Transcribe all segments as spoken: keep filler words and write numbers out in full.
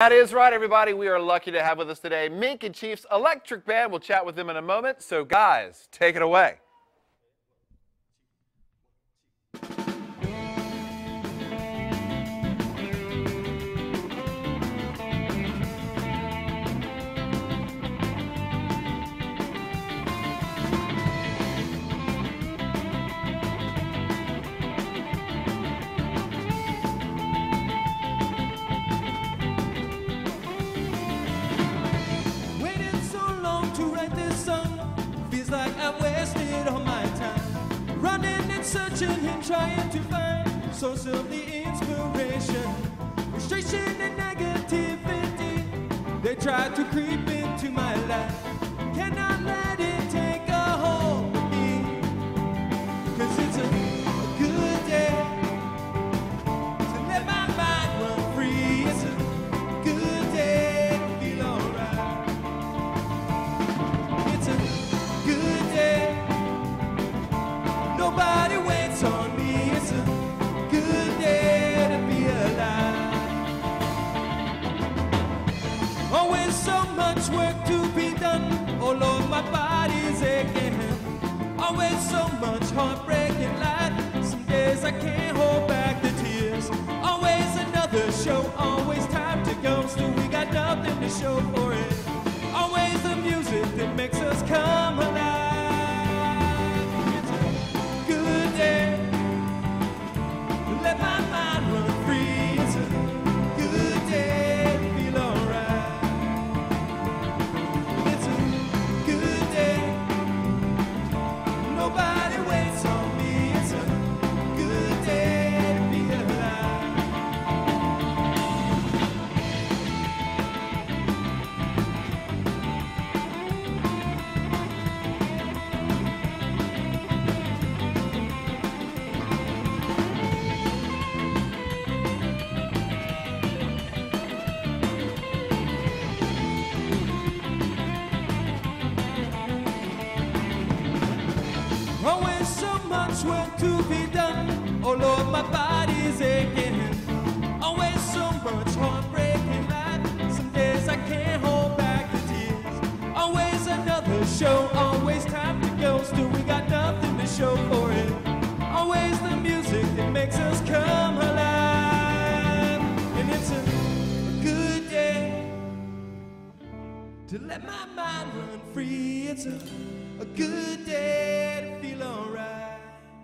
That is right, everybody. We are lucky to have with us today Mink and Cheef's Electric Band. We'll chat with them in a moment. So, guys, take it away. Like I wasted all my time running and searching and trying to find source of the inspiration. Frustration and negativity, they try to creep into my life. Cannot let it take a hold of me, 'cause it's a, a good day to let my mind run free. It's a good day to feel alright. It's a good day. Nobody waits on me. It's a good day to be alive. Always so much work to be done. Oh Lord, my body's aching. Always so much heartbreak in life. Some days I can't hold back the tears. Always another show. Always time to go. Still we got nothing to show for it. Always the music that makes us come alive. It's a good day to let my mind run free. It's a good day to feel alright. It's a good day. Nobody waits on me. It's a good day to be alive. Always so much work to be done. Oh Lord, my body's aching. Always so much heartbreak in life. Some days I can't hold back the tears. Always another show. Always time to go. Still we got nothing to show for it. Always the music that makes us come alive. And it's a good day to let my mind run free. It's a, a good day to feel alright.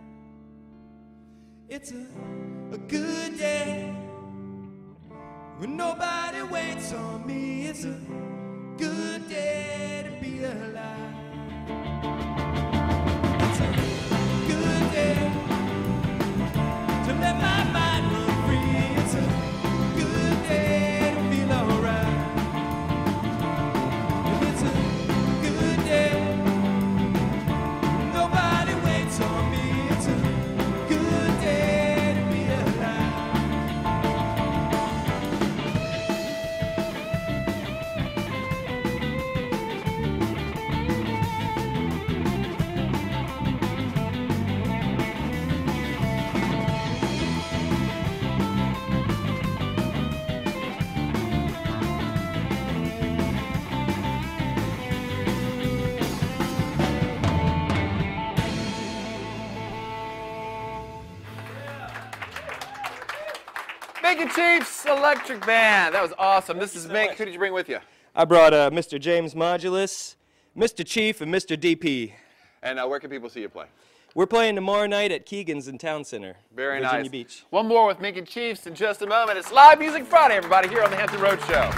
It's a, a good day when nobody waits on me. It's a good day to be alive. It's a good day to let my mind run free. It's a good day to feel alright. And it's a good day. Nobody waits on me. It's a good day to be alive. Mink and Cheef's Electric Band. That was awesome. This is Mink. Who did you bring with you? I brought uh, Mister James Modulus, Mister Cheef, and Mister D P. And uh, where can people see you play? We're playing tomorrow night at Keegan's in Town Center, Very Virginia nice. Beach. One more with Mink and Cheef's in just a moment. It's Live Music Friday, everybody, here on the Hampton Road Show.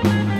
Thank you.